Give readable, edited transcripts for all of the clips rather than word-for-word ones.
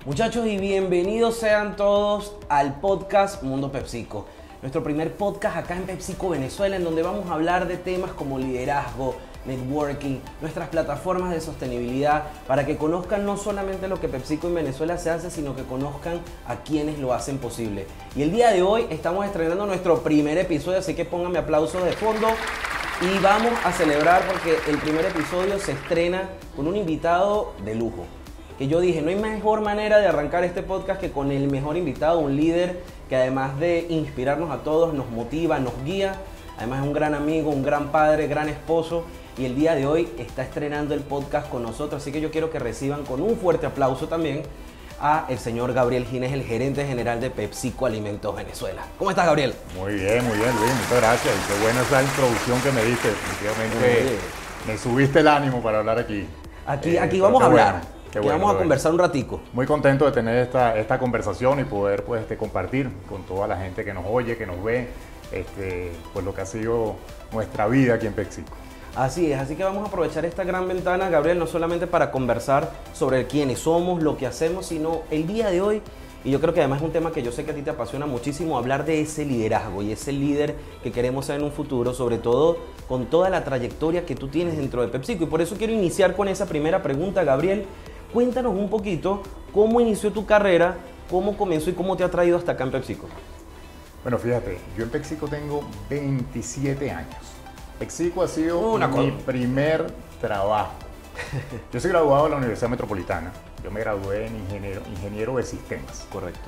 Muchachos, y bienvenidos sean todos al podcast Mundo PepsiCo. Nuestro primer podcast acá en PepsiCo Venezuela, en donde vamos a hablar de temas como liderazgo, networking, nuestras plataformas de sostenibilidad, para que conozcan no solamente lo que PepsiCo en Venezuela se hace, sino que conozcan a quienes lo hacen posible. Y el día de hoy estamos estrenando nuestro primer episodio, así que pónganme aplausos de fondo. Y vamos a celebrar porque el primer episodio se estrena con un invitado de lujo. Que yo dije, no hay mejor manera de arrancar este podcast que con el mejor invitado, un líder que además de inspirarnos a todos, nos motiva, nos guía. Además es un gran amigo, un gran padre, gran esposo. Y el día de hoy está estrenando el podcast con nosotros. Así que yo quiero que reciban con un fuerte aplauso también a el señor Gabriel Ginés, el gerente general de PepsiCo Alimentos Venezuela. ¿Cómo estás, Gabriel? Muy bien, Luis. Muchas gracias. Y qué buena esa introducción que me diste. Definitivamente me subiste el ánimo para hablar aquí. Aquí vamos a hablar. Bueno. Aquí vamos a conversar un ratico. Muy contento de tener esta conversación y poder compartir con toda la gente que nos oye, que nos ve, pues lo que ha sido nuestra vida aquí en PepsiCo. Así es, así que vamos a aprovechar esta gran ventana, Gabriel, no solamente para conversar sobre quiénes somos, lo que hacemos, sino el día de hoy, y yo creo que además es un tema que yo sé que a ti te apasiona muchísimo, hablar de ese liderazgo y ese líder que queremos ser en un futuro, sobre todo con toda la trayectoria que tú tienes dentro de PepsiCo. Y por eso quiero iniciar con esa primera pregunta, Gabriel. Cuéntanos un poquito cómo inició tu carrera, cómo comenzó y cómo te ha traído hasta acá en PepsiCo. Bueno, fíjate, yo en PepsiCo tengo 27 años. PepsiCo ha sido mi primer trabajo. Yo soy graduado de la Universidad Metropolitana. Yo me gradué en ingeniero de sistemas. Correcto.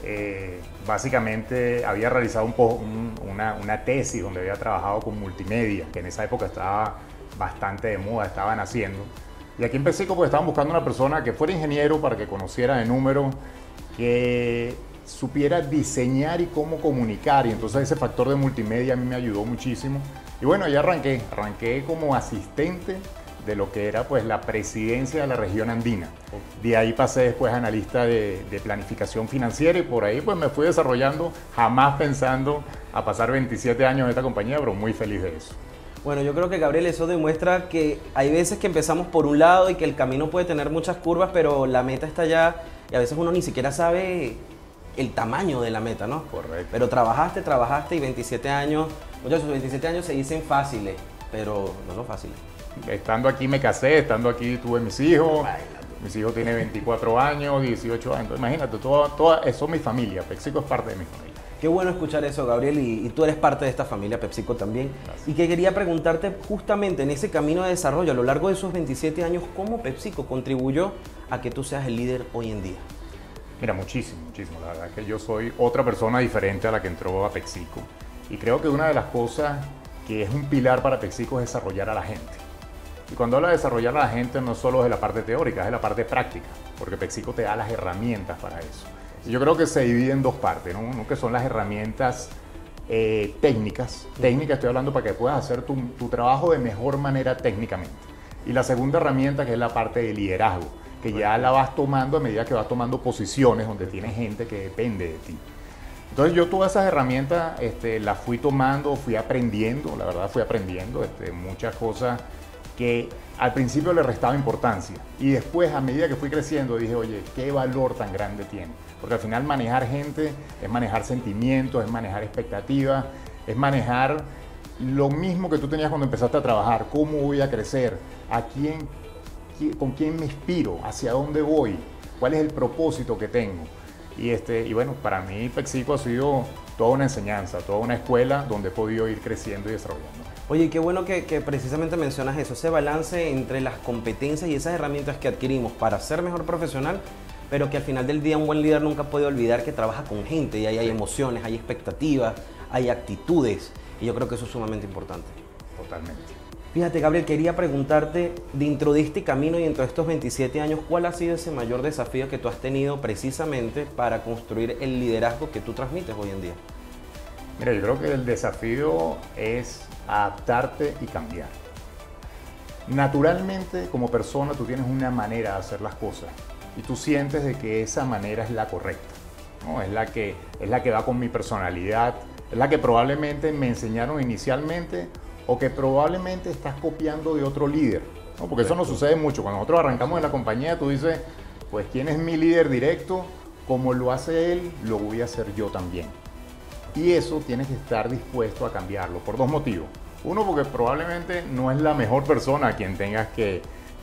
Básicamente había realizado una tesis donde había trabajado con multimedia, que en esa época estaba bastante de moda, estaban haciendo. Y aquí en PepsiCo pues estaban buscando una persona que fuera ingeniero para que conociera de números, que supiera diseñar y cómo comunicar. Y entonces ese factor de multimedia a mí me ayudó muchísimo. Y bueno, ya arranqué como asistente de lo que era pues la presidencia de la región andina. De ahí pasé después a analista de planificación financiera y por ahí pues me fui desarrollando, jamás pensando a pasar 27 años en esta compañía, pero muy feliz de eso. Bueno, yo creo que, Gabriel, eso demuestra que hay veces que empezamos por un lado y que el camino puede tener muchas curvas, pero la meta está allá y a veces uno ni siquiera sabe el tamaño de la meta, ¿no? Correcto. Pero trabajaste y 27 años, muchachos, 27 años se dicen fáciles, pero no son fáciles. Estando aquí me casé, estando aquí tuve mis hijos. Mis hijos tienen 24 años, 18 años. Entonces, imagínate, todo eso es mi familia. PepsiCo es parte de mi familia. Qué bueno escuchar eso, Gabriel, y tú eres parte de esta familia PepsiCo también. Gracias. Y que quería preguntarte justamente en ese camino de desarrollo, a lo largo de esos 27 años, ¿cómo PepsiCo contribuyó a que tú seas el líder hoy en día? Mira, muchísimo. La verdad es que yo soy otra persona diferente a la que entró a PepsiCo. Y creo que una de las cosas que es un pilar para PepsiCo es desarrollar a la gente. Y cuando habla de desarrollar a la gente no solo es de la parte teórica, es de la parte práctica, porque PepsiCo te da las herramientas para eso. Y yo creo que se divide en dos partes, ¿no? Uno que son las herramientas técnicas. Técnicas estoy hablando para que puedas hacer tu trabajo de mejor manera técnicamente. Y la segunda herramienta que es la parte de liderazgo, que ya la vas tomando a medida que vas tomando posiciones donde tienes gente que depende de ti. Entonces yo todas esas herramientas las fui tomando, fui aprendiendo, la verdad fui aprendiendo muchas cosas que al principio le restaba importancia y después a medida que fui creciendo dije, oye, qué valor tan grande tiene, porque al final manejar gente es manejar sentimientos, es manejar expectativas, es manejar lo mismo que tú tenías cuando empezaste a trabajar, cómo voy a crecer, con quién me inspiro, hacia dónde voy, cuál es el propósito que tengo. Y bueno, para mí PepsiCo ha sido toda una enseñanza, toda una escuela donde he podido ir creciendo y desarrollando. Oye, qué bueno que precisamente mencionas eso, ese balance entre las competencias y esas herramientas que adquirimos para ser mejor profesional, pero que al final del día un buen líder nunca puede olvidar que trabaja con gente y ahí hay emociones, hay expectativas, hay actitudes, y yo creo que eso es sumamente importante. Totalmente. Fíjate, Gabriel, quería preguntarte, dentro de este camino y dentro de estos 27 años, ¿cuál ha sido ese mayor desafío que tú has tenido precisamente para construir el liderazgo que tú transmites hoy en día? Mira, yo creo que el desafío es adaptarte y cambiar. Naturalmente, como persona, tú tienes una manera de hacer las cosas y tú sientes de que esa manera es la correcta, ¿no? Es la que va con mi personalidad, es la que probablemente me enseñaron inicialmente o que probablemente estás copiando de otro líder, ¿no? Porque eso nos sucede mucho. Cuando nosotros arrancamos en la compañía, tú dices, pues ¿quién es mi líder directo? Como lo hace él, lo voy a hacer yo también. Y eso tienes que estar dispuesto a cambiarlo por dos motivos. Uno, porque probablemente no es la mejor persona a quien tengas que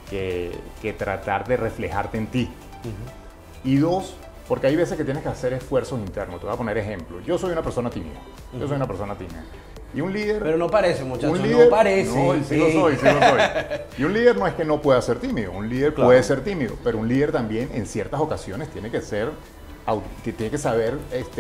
tratar de reflejarte en ti. Y dos, porque hay veces que tienes que hacer esfuerzos internos. Te voy a poner ejemplo. Yo soy una persona tímida. Yo soy una persona tímida. Y un líder... Pero no parece, muchachos, un líder, no parece. No, sí lo soy, sí lo soy. Y un líder no es que no pueda ser tímido. Un líder puede ser tímido, pero un líder también en ciertas ocasiones tiene que saber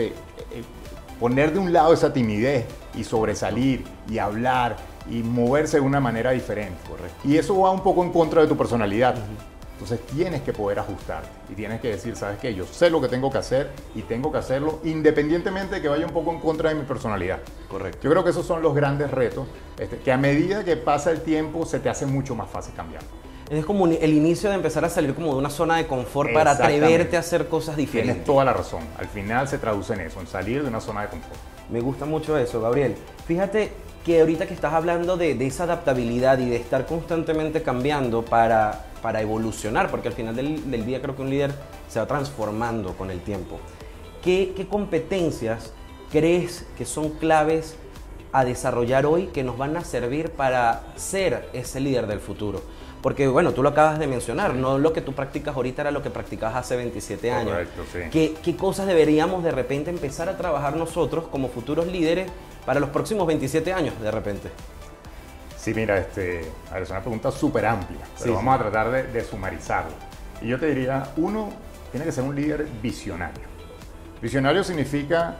poner de un lado esa timidez y sobresalir y hablar y moverse de una manera diferente. Correcto. Y eso va un poco en contra de tu personalidad. Entonces tienes que poder ajustarte y tienes que decir, ¿sabes qué? Yo sé lo que tengo que hacer y tengo que hacerlo independientemente de que vaya un poco en contra de mi personalidad. Correcto. Yo creo que esos son los grandes retos, que a medida que pasa el tiempo se te hace mucho más fácil cambiar. Es como el inicio de empezar a salir como de una zona de confort para atreverte a hacer cosas diferentes. Tienes toda la razón. Al final se traduce en eso, en salir de una zona de confort. Me gusta mucho eso, Gabriel. Fíjate que ahorita que estás hablando de esa adaptabilidad y de estar constantemente cambiando para evolucionar, porque al final del día creo que un líder se va transformando con el tiempo. ¿Qué competencias crees que son claves a desarrollar hoy que nos van a servir para ser ese líder del futuro? Porque, bueno, tú lo acabas de mencionar, no lo que tú practicas ahorita era lo que practicabas hace 27 años. Correcto, sí. ¿Qué cosas deberíamos de repente empezar a trabajar nosotros como futuros líderes para los próximos 27 años de repente? Sí, mira, es una pregunta súper amplia, pero vamos a tratar de sumarizarla. Y yo te diría, uno, tiene que ser un líder visionario. Visionario significa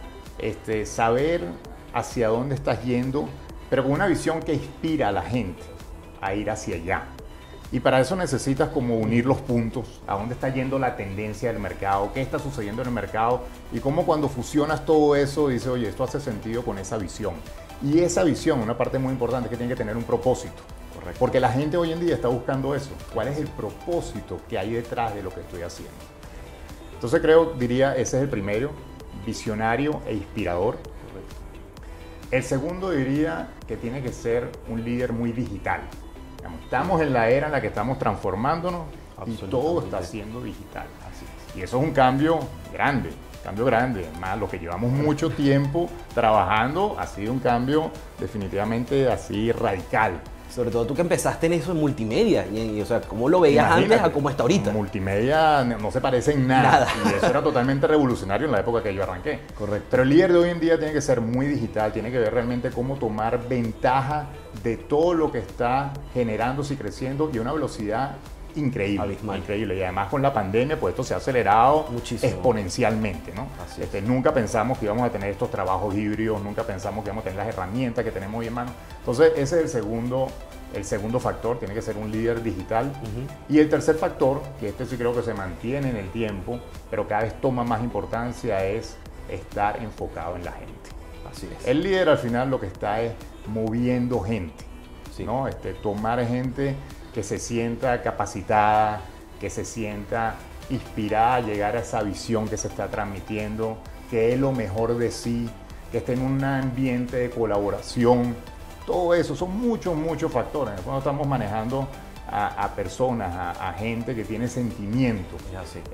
saber hacia dónde estás yendo, pero con una visión que inspira a la gente a ir hacia allá. Y para eso necesitas como unir los puntos, a dónde está yendo la tendencia del mercado, qué está sucediendo en el mercado y cómo cuando fusionas todo eso dices, oye, esto hace sentido con esa visión. Y esa visión, una parte muy importante es que tiene que tener un propósito. Correcto. Porque la gente hoy en día está buscando eso. ¿Cuál es el propósito que hay detrás de lo que estoy haciendo? Entonces diría, ese es el primero, visionario e inspirador. Correcto. El segundo diría que tiene que ser un líder muy digital. Estamos en la era en la que estamos transformándonos y todo está siendo digital. Así es. Y eso es un cambio grande. Además, lo que llevamos mucho tiempo trabajando ha sido un cambio definitivamente así radical. Sobre todo tú que empezaste en eso en multimedia, o sea, ¿cómo lo veías antes a cómo está ahorita? Multimedia no se parece en nada. Y eso era totalmente revolucionario en la época que yo arranqué. Correcto. Pero el líder de hoy en día tiene que ser muy digital, tiene que ver realmente cómo tomar ventaja de todo lo que está generándose y creciendo y a una velocidad increíble. Abismal. Increíble. Y además con la pandemia, pues esto se ha acelerado muchísimo, exponencialmente, ¿no? Nunca pensamos que íbamos a tener estos trabajos híbridos, nunca pensamos que íbamos a tener las herramientas que tenemos hoy en mano. Entonces, ese es el segundo factor, tiene que ser un líder digital. Y el tercer factor, que sí creo que se mantiene en el tiempo, pero cada vez toma más importancia, es estar enfocado en la gente. Así es. El líder al final lo que está es moviendo gente, ¿no? Tomar gente que se sienta capacitada, que se sienta inspirada a llegar a esa visión que se está transmitiendo, que es lo mejor de sí, que esté en un ambiente de colaboración. Todo eso son muchos factores. Cuando estamos manejando a personas, a gente que tiene sentimientos.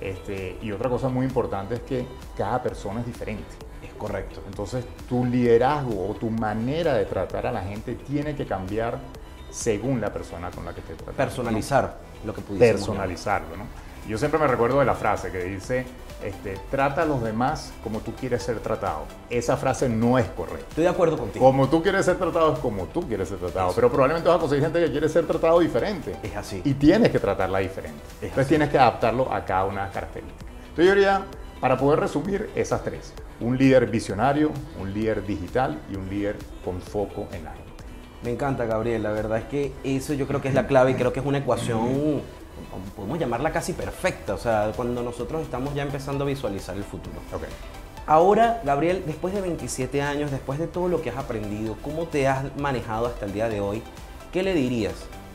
Y otra cosa muy importante es que cada persona es diferente. Es correcto. Entonces tu liderazgo o tu manera de tratar a la gente tiene que cambiar según la persona con la que te tratas. Personalizar lo que pudiésemos. Personalizarlo, ¿no? Yo siempre me recuerdo de la frase que dice, trata a los demás como tú quieres ser tratado. Esa frase no es correcta. Estoy de acuerdo contigo. Como tú quieres ser tratado es como tú quieres ser tratado. Pero probablemente vas a conseguir gente que quiere ser tratado diferente. Es así. Y tienes que tratarla diferente. Entonces tienes que adaptarlo a cada una de las características. Entonces yo diría, para poder resumir esas tres, un líder visionario, un líder digital y un líder con foco en la gente. Me encanta, Gabriel, la verdad es que eso yo creo que es la clave y creo que es una ecuación, podemos llamarla casi perfecta, o sea, cuando nosotros estamos ya empezando a visualizar el futuro. Okay. Ahora, Gabriel, después de 27 años, después de todo lo que has aprendido, cómo te has manejado hasta el día de hoy, ¿qué le dirías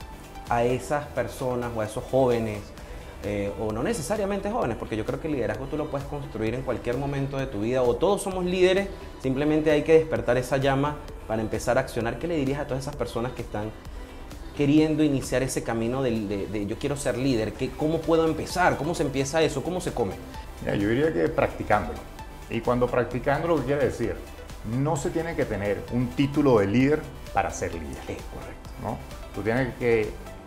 a esas personas o a esos jóvenes, o no necesariamente jóvenes, porque yo creo que el liderazgo tú lo puedes construir en cualquier momento de tu vida, o todos somos líderes, simplemente hay que despertar esa llama para empezar a accionar? ¿Qué le dirías a todas esas personas que están queriendo iniciar ese camino de yo quiero ser líder? ¿Cómo puedo empezar? ¿Cómo se empieza eso? ¿Cómo se come? Mira, yo diría que practicándolo. Y cuando practicándolo, ¿qué quiere decir? No se tiene que tener un título de líder para ser líder. Es correcto. ¿No? Tú tienes que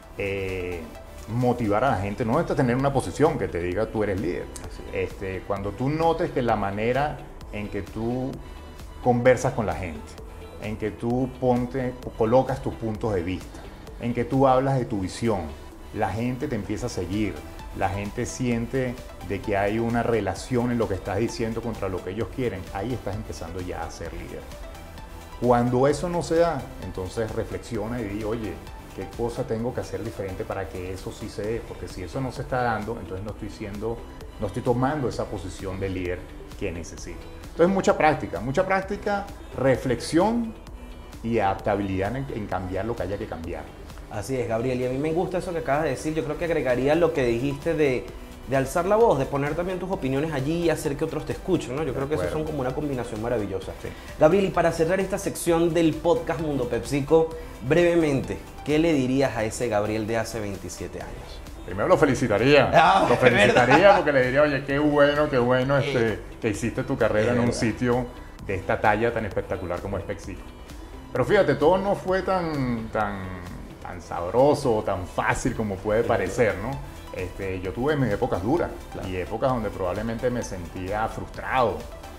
motivar a la gente, no es tener una posición que te diga tú eres líder. Cuando tú notes que la manera en que tú conversas con la gente, en que tú colocas tus puntos de vista, en que tú hablas de tu visión, la gente te empieza a seguir, la gente siente de que hay una relación en lo que estás diciendo contra lo que ellos quieren, ahí estás empezando ya a ser líder. Cuando eso no se da, entonces reflexiona y di, oye, ¿qué cosa tengo que hacer diferente para que eso sí se dé? Porque si eso no se está dando, entonces no estoy tomando esa posición de líder que necesito. Entonces mucha práctica, reflexión y adaptabilidad en cambiar lo que haya que cambiar. Así es, Gabriel, y a mí me gusta eso que acabas de decir. Yo creo que agregaría lo que dijiste de alzar la voz, de poner también tus opiniones allí y hacer que otros te escuchen, ¿no? Yo creo que eso son como una combinación maravillosa. Sí. Gabriel, y para cerrar esta sección del podcast Mundo PepsiCo, brevemente, ¿qué le dirías a ese Gabriel de hace 27 años? Primero lo felicitaría, porque le diría, oye, qué bueno que hiciste tu carrera en un sitio de esta talla tan espectacular como es PepsiCo. Pero fíjate, todo no fue tan sabroso o tan fácil como puede parecer, ¿no? Yo tuve mis épocas duras, claro, y épocas donde probablemente me sentía frustrado.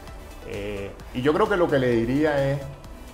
Y yo creo que lo que le diría es,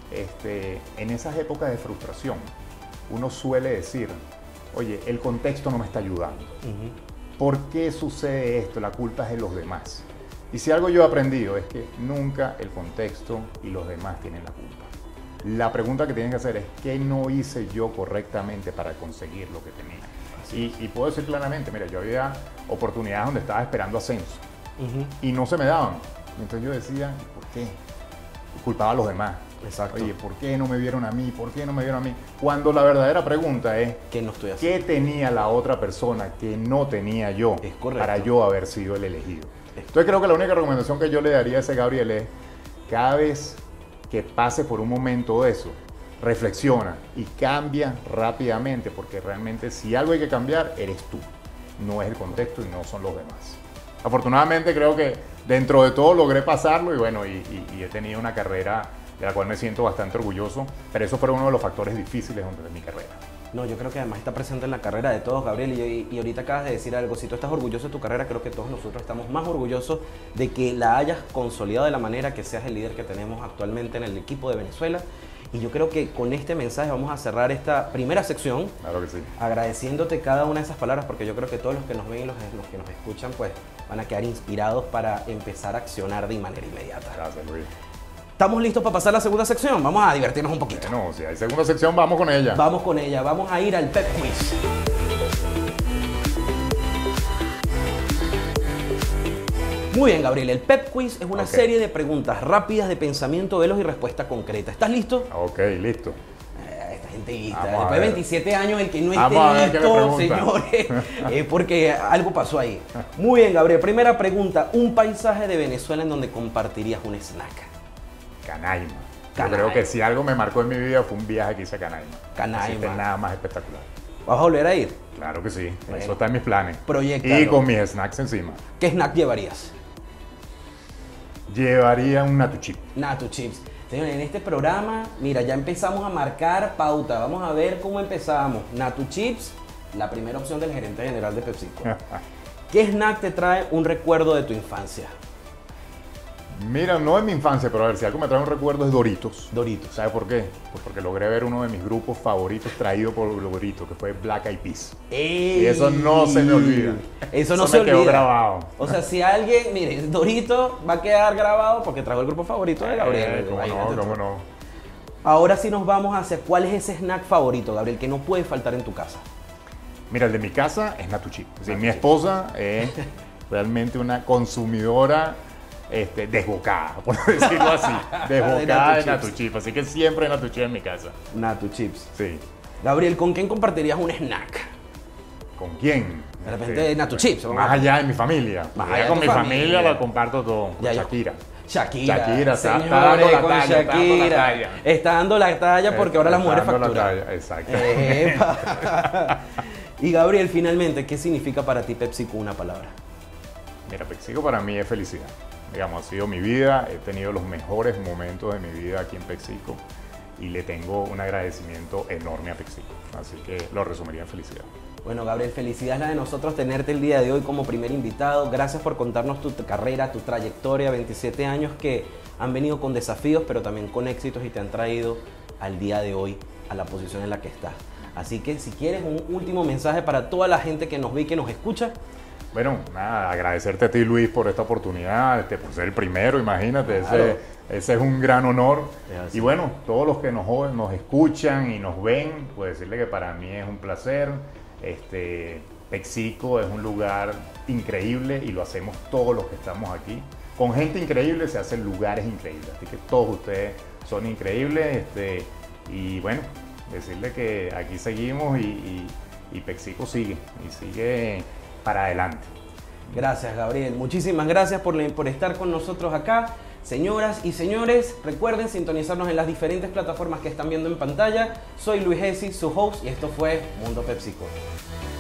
en esas épocas de frustración, uno suele decir, oye, el contexto no me está ayudando. ¿Por qué sucede esto? La culpa es de los demás. Y si algo yo he aprendido es que nunca el contexto y los demás tienen la culpa. La pregunta que tienes que hacer es, ¿qué no hice yo correctamente para conseguir lo que tenía? Y puedo decir claramente, mira, yo había oportunidades donde estaba esperando ascenso y no se me daban. Entonces yo decía, ¿por qué? Culpaba a los demás. Exacto. Oye, ¿por qué no me vieron a mí? ¿Por qué no me vieron a mí? Cuando la verdadera pregunta es, ¿qué no estoy haciendo? ¿qué tenía la otra persona que no tenía yo para yo haber sido el elegido? Entonces creo que la única recomendación que yo le daría a ese Gabriel es, cada vez que pase por un momento de eso, reflexiona y cambia rápidamente, porque realmente si algo hay que cambiar, eres tú, no es el contexto y no son los demás. Afortunadamente creo que dentro de todo logré pasarlo y bueno, y he tenido una carrera de la cual me siento bastante orgulloso, pero eso fue uno de los factores difíciles de mi carrera. No, yo creo que además está presente en la carrera de todos, Gabriel, y ahorita acabas de decir algo. Si tú estás orgulloso de tu carrera, creo que todos nosotros estamos más orgullosos de que la hayas consolidado de la manera que seas el líder que tenemos actualmente en el equipo de Venezuela. Y yo creo que con este mensaje vamos a cerrar esta primera sección. Claro que sí. Agradeciéndote cada una de esas palabras, porque yo creo que todos los que nos ven y los que nos escuchan, pues van a quedar inspirados para empezar a accionar de manera inmediata. Gracias, Luis. ¿Estamos listos para pasar a la segunda sección? Vamos a divertirnos un poquito. Bueno, si hay segunda sección, vamos con ella. Vamos con ella. Vamos a ir al Pep Quiz. Muy bien, Gabriel. El Pep Quiz es una serie de preguntas rápidas de pensamiento veloz y respuesta concreta. ¿Estás listo? Ok, listo. Esta gente lista. Después de 27 años, el que no esté listo, señores, es porque algo pasó ahí. Muy bien, Gabriel. Primera pregunta. Un paisaje de Venezuela en donde compartirías un snack. Canaima. Yo creo que si algo me marcó en mi vida fue un viaje que hice a Canaima. Canaima. No existe nada más espectacular. ¿Vas a volver a ir? Claro que sí. Bueno, eso está en mis planes. Proyectalo. Y con mis snacks encima. ¿Qué snack llevarías? Llevaría un Natu Chip. Natu Chips. Señores, en este programa, mira, ya empezamos a marcar pauta. Vamos a ver cómo empezamos. Natu Chips, la primera opción del gerente general de PepsiCo. ¿Qué snack te trae un recuerdo de tu infancia? Mira, no de mi infancia, pero a ver, si algo me trae un recuerdo es Doritos. Doritos. ¿Sabes por qué? Pues porque logré ver uno de mis grupos favoritos traído por Doritos, que fue Black Eyed Peas. ¡Ey! Y eso no se me olvida. Eso no se olvida. Quedó grabado. O sea, si alguien, mire, Dorito va a quedar grabado porque trajo el grupo favorito de Gabriel. ¿Cómo no? Ahora sí nos vamos hacia cuál es ese snack favorito, Gabriel, que no puede faltar en tu casa. Mira, el de mi casa es Natu Chip. O sea, mi esposa es realmente una consumidora desbocada, por decirlo así. Desbocada de Natu Chip. Así que siempre hay Natu Chip en mi casa. Natu Chips. Sí. Gabriel, ¿con quién compartirías un snack? ¿Con quién? De repente Natu Chips. Más allá de mi familia. Más Ya allá de con tu mi familia familia la comparto todo. Con Shakira. Shakira. Shakira está Señores, dando la con talla, está dando la Shakira. talla. Está dando la talla porque ahora las Está mujeres dando la facturan. talla, exacto. Epa. Y Gabriel, finalmente, ¿qué significa para ti PepsiCo una palabra? Mira, PepsiCo para mí es felicidad. Digamos, ha sido mi vida, he tenido los mejores momentos de mi vida aquí en PepsiCo y le tengo un agradecimiento enorme a PepsiCo. Así que lo resumiría en felicidad. Bueno, Gabriel, felicidad es la de nosotros tenerte el día de hoy como primer invitado. Gracias por contarnos tu carrera, tu trayectoria, 27 años que han venido con desafíos, pero también con éxitos y te han traído al día de hoy a la posición en la que estás. Así que si quieres un último mensaje para toda la gente que nos ve y que nos escucha. Bueno, nada, agradecerte a ti, Luis, por esta oportunidad, por ser el primero, imagínate, Claro. ese es un gran honor. Es así. Y bueno, todos los que nos escuchan y nos ven, pues decirle que para mí es un placer. PepsiCo es un lugar increíble y lo hacemos todos los que estamos aquí. Con gente increíble se hacen lugares increíbles, así que todos ustedes son increíbles. Y bueno, decirle que aquí seguimos y PepsiCo sigue y sigue para adelante. Gracias, Gabriel. Muchísimas gracias por estar con nosotros acá. Señoras y señores, recuerden sintonizarnos en las diferentes plataformas que están viendo en pantalla. Soy Luis Gessi, su host, y esto fue Mundo PepsiCo.